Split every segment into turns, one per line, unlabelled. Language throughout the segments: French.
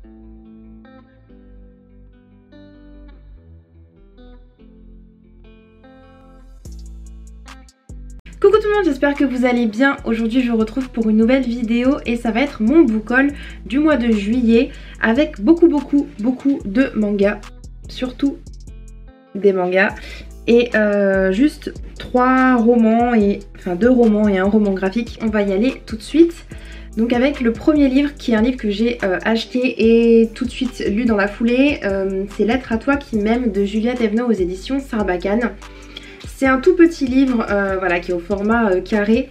Coucou tout le monde, j'espère que vous allez bien. Aujourd'hui je vous retrouve pour une nouvelle vidéo et ça va être mon book haul du mois de juillet avec beaucoup de mangas, surtout des mangas et juste 3 romans et enfin 2 romans et un roman graphique. On va y aller tout de suite. Donc avec le premier livre qui est un livre que j'ai acheté et tout de suite lu dans la foulée, c'est Lettre à toi qui m'aime de Julia Thévenot aux éditions Sarbacane. C'est un tout petit livre voilà, qui est au format carré,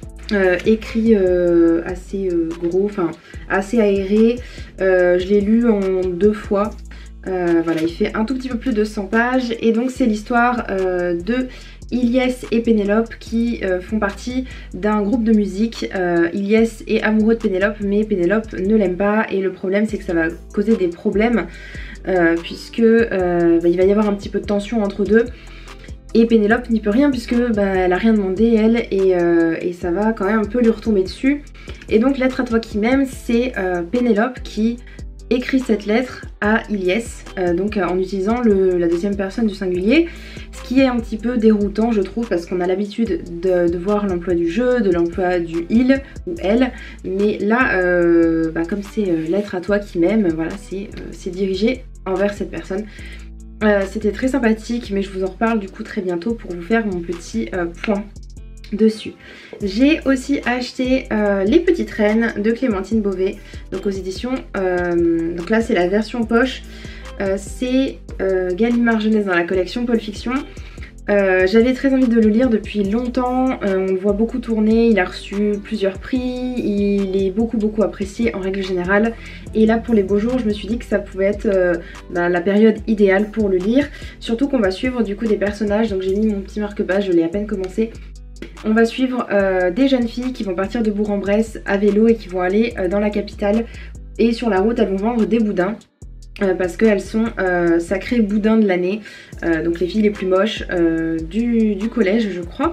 écrit assez gros, enfin assez aéré. Je l'ai lu en 2 fois. Voilà, il fait un tout petit peu plus de 100 pages et donc c'est l'histoire de Ilyes et Pénélope qui font partie d'un groupe de musique. Ilyes est amoureux de Pénélope mais Pénélope ne l'aime pas et le problème c'est que ça va causer des problèmes puisque il va y avoir un petit peu de tension entre deux. Et Pénélope n'y peut rien puisque elle a rien demandé elle et ça va quand même un peu lui retomber dessus. Et donc Lettre à toi qui m'aime, c'est Pénélope qui écrit cette lettre à Ilyes, donc en utilisant la deuxième personne du singulier, ce qui est un petit peu déroutant je trouve parce qu'on a l'habitude de voir l'emploi du je, de l'emploi du il ou elle, mais là comme c'est Lettre à toi qui m'aime, voilà, c'est dirigé envers cette personne. C'était très sympathique mais je vous en reparle du coup très bientôt pour vous faire mon petit point dessus. J'ai aussi acheté Les Petites Reines de Clémentine Beauvais, donc aux éditions, donc là c'est la version poche, c'est Gallimard Jeunesse dans la collection Pôle Fiction. J'avais très envie de le lire depuis longtemps, on le voit beaucoup tourner, il a reçu plusieurs prix, il est beaucoup apprécié en règle générale et là pour les beaux jours je me suis dit que ça pouvait être la période idéale pour le lire, surtout qu'on va suivre du coup des personnages, donc j'ai mis mon petit marque-page, je l'ai à peine commencé. On va suivre des jeunes filles qui vont partir de Bourg-en-Bresse à vélo et qui vont aller dans la capitale et sur la route elles vont vendre des boudins. Parce qu'elles sont sacrées boudins de l'année, donc les filles les plus moches du collège je crois.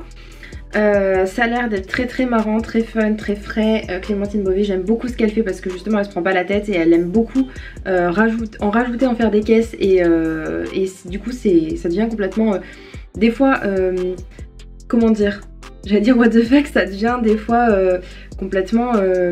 Ça a l'air d'être très marrant, très fun, très frais. Clémentine Beauvais, j'aime beaucoup ce qu'elle fait parce que justement elle se prend pas la tête et elle aime beaucoup en rajouter, en faire des caisses et du coup ça devient complètement des fois comment dire, j'allais dire what the fuck, ça devient des fois complètement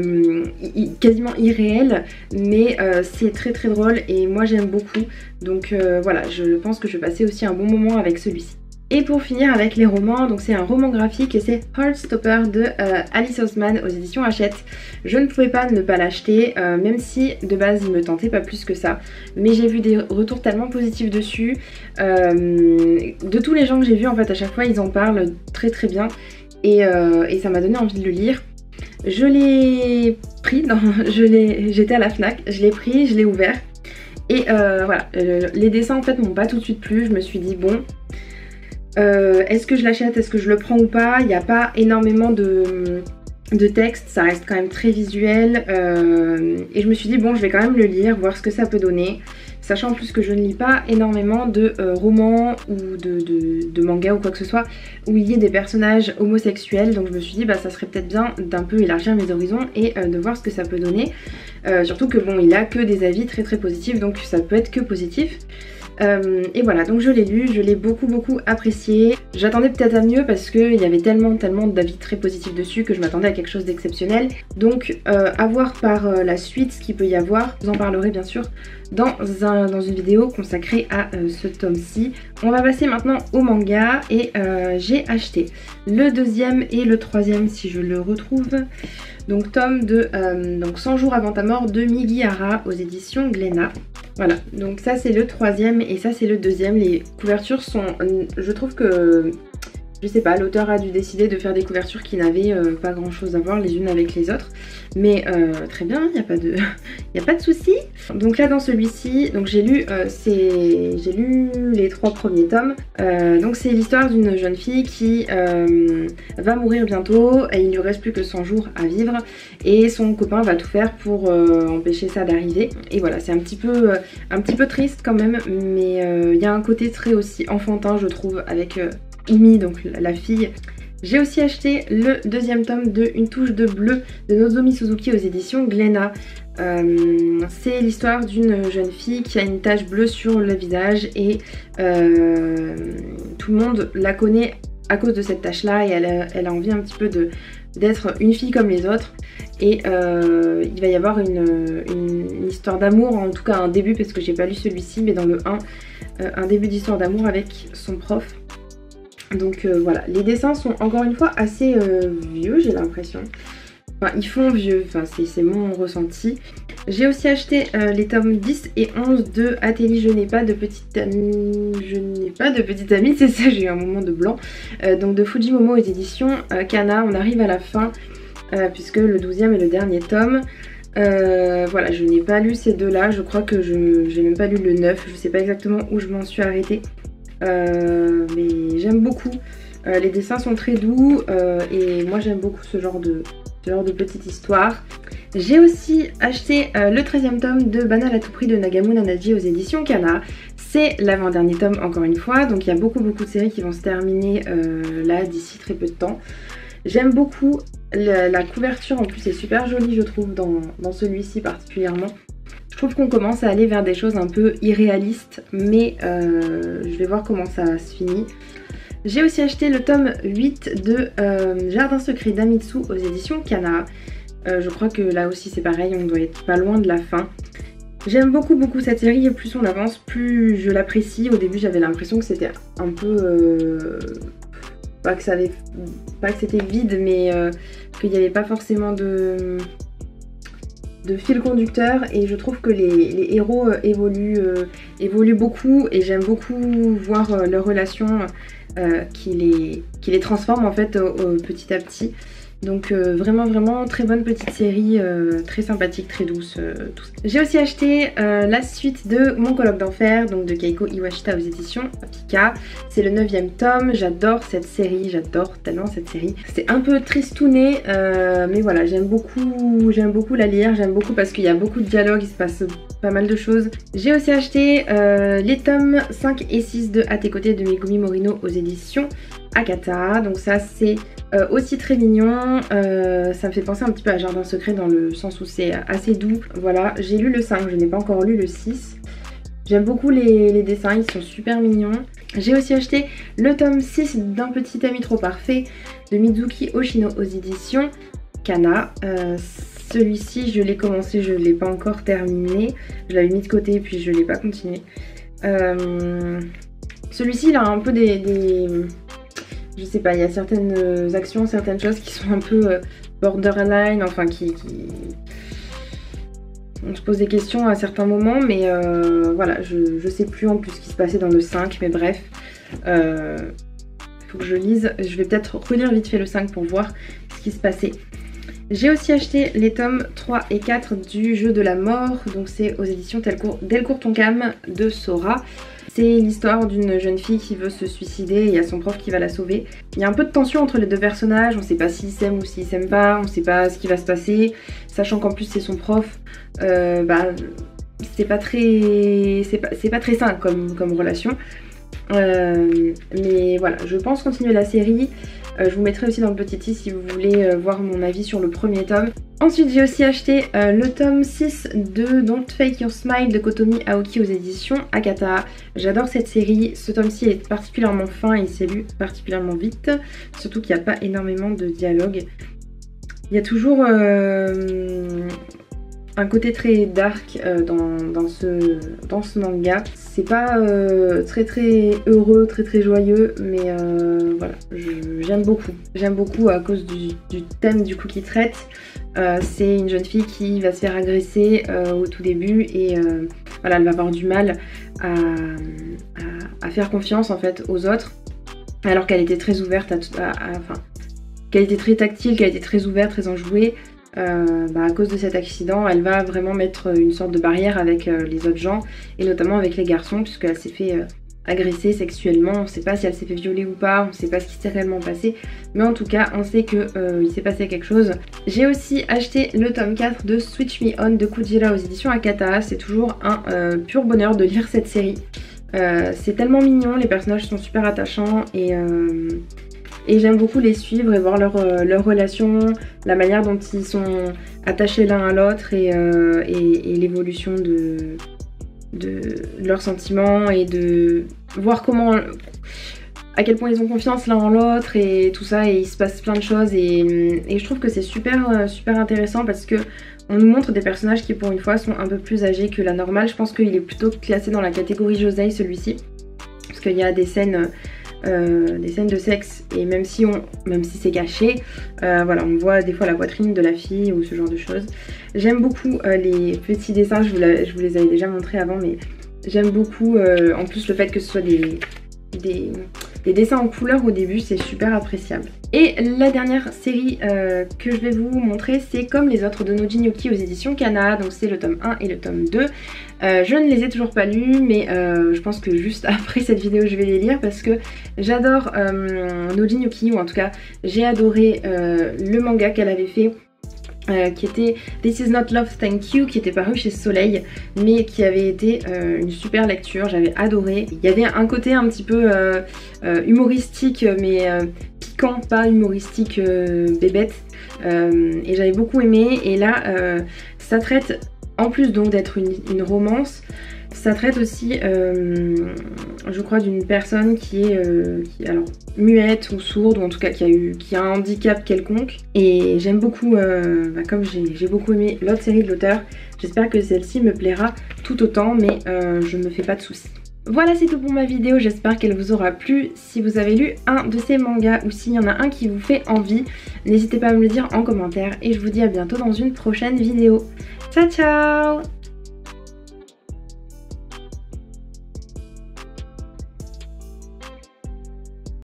quasiment irréel, mais c'est très drôle et moi j'aime beaucoup, donc voilà, je pense que je vais passer aussi un bon moment avec celui-ci. Et pour finir avec les romans, donc c'est un roman graphique et c'est Heartstopper de Alice Oseman aux éditions Hachette. Je ne pouvais pas ne pas l'acheter, même si de base il me tentait pas plus que ça, mais j'ai vu des retours tellement positifs dessus, de tous les gens que j'ai vus en fait à chaque fois ils en parlent très bien et ça m'a donné envie de le lire. Je l'ai pris, j'étais à la Fnac, je l'ai pris, je l'ai ouvert et voilà, les dessins en fait m'ont pas tout de suite plu, je me suis dit bon, est-ce que je l'achète, est-ce que je le prends ou pas. Il n'y a pas énormément de texte, ça reste quand même très visuel et je me suis dit bon je vais quand même le lire, voir ce que ça peut donner, sachant en plus que je ne lis pas énormément de romans ou de mangas ou quoi que ce soit où il y ait des personnages homosexuels, donc je me suis dit ça serait peut-être bien d'un peu élargir mes horizons et de voir ce que ça peut donner, surtout que bon il a que des avis très positifs donc ça peut être que positif. Et voilà, donc je l'ai lu, je l'ai beaucoup apprécié. J'attendais peut-être à mieux parce qu'il y avait tellement d'avis très positifs dessus que je m'attendais à quelque chose d'exceptionnel. Donc à voir par la suite ce qu'il peut y avoir. Je vous en parlerai bien sûr dans une vidéo consacrée à ce tome-ci. On va passer maintenant au manga et j'ai acheté le 2e et le 3e si je le retrouve. Donc tome de 100 jours avant ta mort de Migihara aux éditions Glénat. Voilà, donc ça c'est le 3e et ça c'est le 2e. Les couvertures sont, je trouve que, je sais pas, l'auteur a dû décider de faire des couvertures qui n'avaient pas grand chose à voir les unes avec les autres. Mais très bien, il n'y a pas de souci. Donc là dans celui-ci, donc j'ai lu les 3 premiers tomes. Donc c'est l'histoire d'une jeune fille qui va mourir bientôt et il ne lui reste plus que 100 jours à vivre et son copain va tout faire pour empêcher ça d'arriver. Et voilà, c'est un petit peu triste quand même, mais il y a un côté très aussi enfantin je trouve avec Imi, donc la fille. J'ai aussi acheté le deuxième tome de Une touche de bleu de Nozomi Suzuki aux éditions Glénat. C'est l'histoire d'une jeune fille qui a une tache bleue sur le visage et tout le monde la connaît à cause de cette tache là et elle a envie un petit peu d'être une fille comme les autres et il va y avoir une histoire d'amour, en tout cas un début parce que j'ai pas lu celui-ci, mais dans le 1 un début d'histoire d'amour avec son prof. Donc voilà, les dessins sont encore une fois assez vieux, j'ai l'impression. Enfin, ils font vieux, enfin, c'est mon ressenti. J'ai aussi acheté les tomes 10 et 11 de Ateli Je n'ai pas de petite amie. Je n'ai pas de petite amie, c'est ça, j'ai eu un moment de blanc. Donc de Fujimomo aux éditions Kana. On arrive à la fin, puisque le 12e est le dernier tome. Voilà, je n'ai pas lu ces deux-là. Je crois que j'ai même pas lu le 9. Je sais pas exactement où je m'en suis arrêtée. Mais j'aime beaucoup. Les dessins sont très doux et moi j'aime beaucoup ce genre de petite histoire. J'ai aussi acheté le 13e tome de Banal à tout prix de Nagamu Nanaji aux éditions Kana. C'est l'avant-dernier tome encore une fois, donc il y a beaucoup de séries qui vont se terminer là d'ici très peu de temps. J'aime beaucoup la couverture, en plus est super jolie je trouve dans celui-ci particulièrement. Je trouve qu'on commence à aller vers des choses un peu irréalistes, mais je vais voir comment ça se finit. J'ai aussi acheté le tome 8 de Jardin secret d'Amitsu aux éditions Kana. Je crois que là aussi c'est pareil, on doit être pas loin de la fin. J'aime beaucoup cette série et plus on avance, plus je l'apprécie. Au début j'avais l'impression que c'était un peu... pas que c'était vide, mais qu'il n'y avait pas forcément de fil conducteur, et je trouve que les héros évoluent beaucoup et j'aime beaucoup voir leurs relations qui les transforment en fait petit à petit. Donc vraiment très bonne petite série, très sympathique, très douce. Tout ça. J'ai aussi acheté la suite de Mon colloque d'enfer, donc de Keiko Iwashita aux éditions Pika. C'est le 9e tome, j'adore cette série, j'adore tellement cette série. C'est un peu tristouné, mais voilà, j'aime beaucoup la lire, j'aime beaucoup parce qu'il y a beaucoup de dialogues, il se passe pas mal de choses. J'ai aussi acheté les tomes 5 et 6 de À tes côtés de Megumi Morino aux éditions Akata. Donc ça c'est aussi très mignon, ça me fait penser un petit peu à Jardin secret dans le sens où c'est assez doux. Voilà, j'ai lu le 5, je n'ai pas encore lu le 6. J'aime beaucoup les dessins, ils sont super mignons. J'ai aussi acheté le tome 6 d'Un petit ami trop parfait de Mizuki Oshino aux éditions Kana. Celui-ci je l'ai commencé, je ne l'ai pas encore terminé. Je l'avais mis de côté puis je ne l'ai pas continué. Celui-ci il a un peu je sais pas, il y a certaines actions, certaines choses qui sont un peu borderline, enfin on se pose des questions à certains moments, mais voilà, je sais plus en plus ce qui se passait dans le 5, mais bref, faut que je lise. Je vais peut-être relire vite fait le 5 pour voir ce qui se passait. J'ai aussi acheté les tomes 3 et 4 du Jeu de la mort, donc c'est aux éditions Delcourt Tonkam de Sora. C'est l'histoire d'une jeune fille qui veut se suicider et il y a son prof qui va la sauver. Il y a un peu de tension entre les deux personnages, on sait pas s'ils s'aiment ou s'ils s'aiment pas, on sait pas ce qui va se passer, sachant qu'en plus c'est son prof, c'est pas très sain comme relation. Mais voilà, je pense continuer la série. Je vous mettrai aussi dans le petit i si vous voulez voir mon avis sur le premier tome. Ensuite j'ai aussi acheté le tome 6 de Don't Fake Your Smile de Kotomi Aoki aux éditions Akata. J'adore cette série, ce tome-ci est particulièrement fin et il s'est lu particulièrement vite. Surtout qu'il n'y a pas énormément de dialogue. Il y a toujours un côté très dark dans ce manga. C'est pas très heureux, très joyeux, mais voilà, j'aime beaucoup. J'aime beaucoup à cause du thème du coup qu'il traite. C'est une jeune fille qui va se faire agresser au tout début et voilà, elle va avoir du mal à faire confiance en fait aux autres, alors qu'elle était très ouverte qu'elle était très tactile, qu'elle était très ouverte, très enjouée. À cause de cet accident, elle va vraiment mettre une sorte de barrière avec les autres gens et notamment avec les garçons, puisqu'elle s'est fait agresser sexuellement. On ne sait pas si elle s'est fait violer ou pas, on ne sait pas ce qui s'est réellement passé, mais en tout cas on sait qu'il s'est passé quelque chose. J'ai aussi acheté le tome 4 de Switch Me On de Kujira aux éditions Akata. C'est toujours un pur bonheur de lire cette série. C'est tellement mignon, les personnages sont super attachants et et j'aime beaucoup les suivre et voir leur relation, la manière dont ils sont attachés l'un à l'autre et l'évolution de leurs sentiments et de voir à quel point ils ont confiance l'un en l'autre et tout ça, et il se passe plein de choses et je trouve que c'est super intéressant parce que on nous montre des personnages qui pour une fois sont un peu plus âgés que la normale. Je pense qu'il est plutôt classé dans la catégorie Josei celui-ci, parce qu'il y a des scènes de sexe et même si c'est caché, voilà, on voit des fois la poitrine de la fille ou ce genre de choses. J'aime beaucoup les petits dessins, je vous les avais déjà montrés avant, mais j'aime beaucoup en plus le fait que ce soit des dessins en couleur au début, c'est super appréciable. Et la dernière série que je vais vous montrer, c'est Comme les autres de Nojin Yuki aux éditions Kana, donc c'est le tome 1 et le tome 2. Je ne les ai toujours pas lus, mais je pense que juste après cette vidéo je vais les lire parce que j'adore Nojin Yuki, ou en tout cas j'ai adoré le manga qu'elle avait fait. Qui était This Is Not Love Thank You, qui était paru chez Soleil, mais qui avait été une super lecture, j'avais adoré. Il y avait un côté un petit peu humoristique, mais piquant, pas humoristique bébête, et j'avais beaucoup aimé. Et là, ça traite, en plus donc d'être une romance, ça traite aussi, je crois, d'une personne qui est alors, muette ou sourde, ou en tout cas qui a un handicap quelconque. Et j'aime beaucoup, comme j'ai beaucoup aimé l'autre série de l'auteur, j'espère que celle-ci me plaira tout autant, mais je me fais pas de soucis. Voilà, c'est tout pour ma vidéo, j'espère qu'elle vous aura plu. Si vous avez lu un de ces mangas ou s'il y en a un qui vous fait envie, n'hésitez pas à me le dire en commentaire et je vous dis à bientôt dans une prochaine vidéo. Ciao ciao!